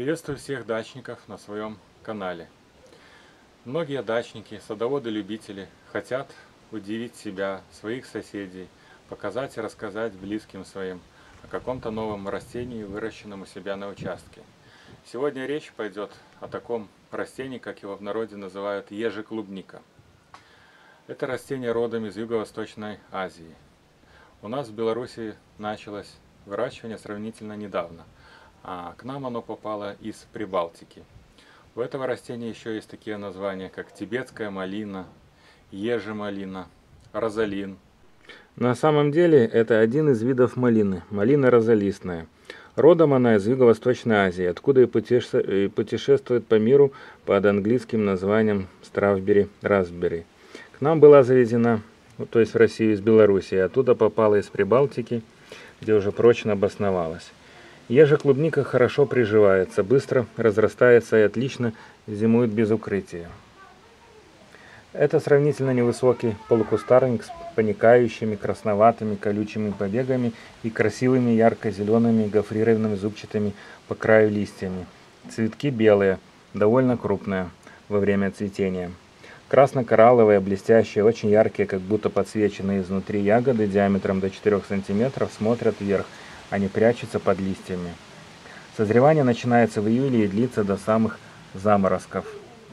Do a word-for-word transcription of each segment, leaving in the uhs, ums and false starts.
Приветствую всех дачников на своем канале. Многие дачники, садоводы-любители хотят удивить себя, своих соседей, показать и рассказать близким своим о каком-то новом растении, выращенном у себя на участке. Сегодня речь пойдет о таком растении, как его в народе называют ежеклубника. Это растение родом из Юго-Восточной Азии. У нас в Беларуси началось выращивание сравнительно недавно, а к нам оно попало из Прибалтики. У этого растения еще есть такие названия, как тибетская малина, ежемалина, розалин. На самом деле это один из видов малины, малина розалистная. Родом она из Юго-Восточной Азии, откуда и путешествует по миру под английским названием стравбери, raspberry. К нам была завезена, то есть в Россию из Беларуси, оттуда попала из Прибалтики, где уже прочно обосновалась. Ежеклубника хорошо приживается, быстро разрастается и отлично зимует без укрытия. Это сравнительно невысокий полукустарник с поникающими красноватыми колючими побегами и красивыми ярко-зелеными гофрированными зубчатыми по краю листьями. Цветки белые, довольно крупные во время цветения. Красно-коралловые, блестящие, очень яркие, как будто подсвеченные изнутри ягоды диаметром до четырёх сантиметров смотрят вверх, они прячутся под листьями. Созревание начинается в июле и длится до самых заморозков.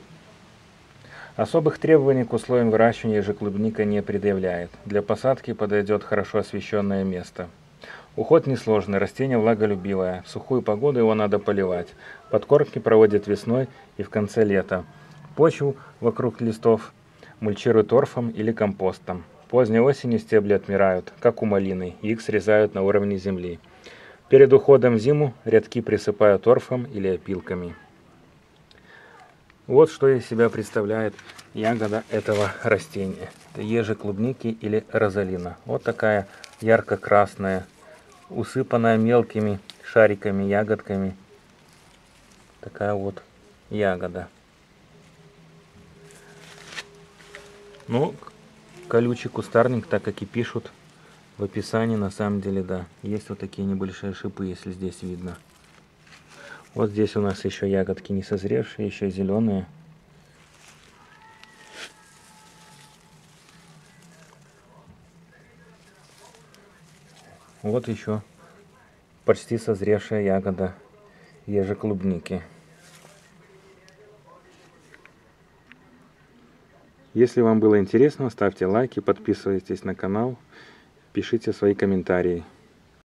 Особых требований к условиям выращивания ежеклубника не предъявляет. Для посадки подойдет хорошо освещенное место. Уход несложный, растение влаголюбивое. В сухую погоду его надо поливать. Подкормки проводят весной и в конце лета. Почву вокруг листов мульчируют торфом или компостом. Поздней осенью стебли отмирают, как у малины, и их срезают на уровне земли. Перед уходом в зиму рядки присыпают торфом или опилками. Вот что из себя представляет ягода этого растения. Это ежеклубники или розалина. Вот такая ярко-красная, усыпанная мелкими шариками, ягодками. Такая вот ягода. Ну, колючий кустарник, так как и пишут в описании, на самом деле, да. Есть вот такие небольшие шипы, если здесь видно. Вот здесь у нас еще ягодки не созревшие, еще зеленые. Вот еще почти созревшая ягода ежеклубники. Если вам было интересно, ставьте лайки, подписывайтесь на канал, пишите свои комментарии.